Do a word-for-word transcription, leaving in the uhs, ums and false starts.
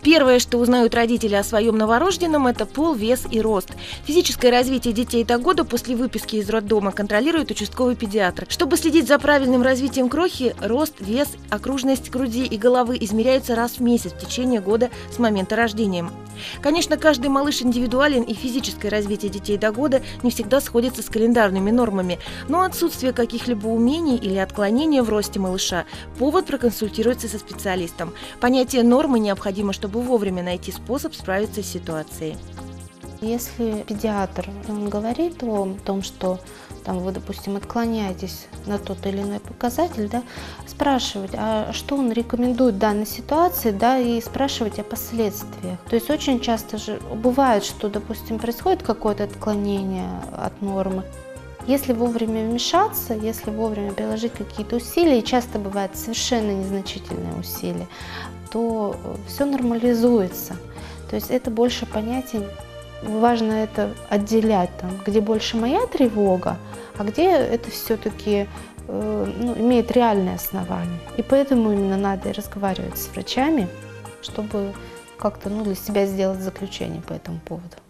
Первое, что узнают родители о своем новорожденном, это пол, вес и рост. Физическое развитие детей до года после выписки из роддома контролирует участковый педиатр. Чтобы следить за правильным развитием крохи, рост, вес, окружность груди и головы измеряются раз в месяц в течение года с момента рождения. Конечно, каждый малыш индивидуален, и физическое развитие детей до года не всегда сходится с календарными нормами, но отсутствие каких-либо умений или отклонения в росте малыша – повод проконсультироваться со специалистом. Понятие нормы необходимо, чтобы вовремя найти способ справиться с ситуацией. Если педиатр он говорит о том, что там, вы, допустим, отклоняетесь на тот или иной показатель, да, спрашивать, а что он рекомендует в данной ситуации, да, и спрашивать о последствиях. То есть очень часто же бывает, что, допустим, происходит какое-то отклонение от нормы. Если вовремя вмешаться, если вовремя приложить какие-то усилия, и часто бывает совершенно незначительные усилия, то все нормализуется. То есть это больше понятий. Важно это отделять, там, где больше моя тревога, а где это все-таки э, ну, имеет реальное основание. И поэтому именно надо разговаривать с врачами, чтобы как-то ну, для себя сделать заключение по этому поводу.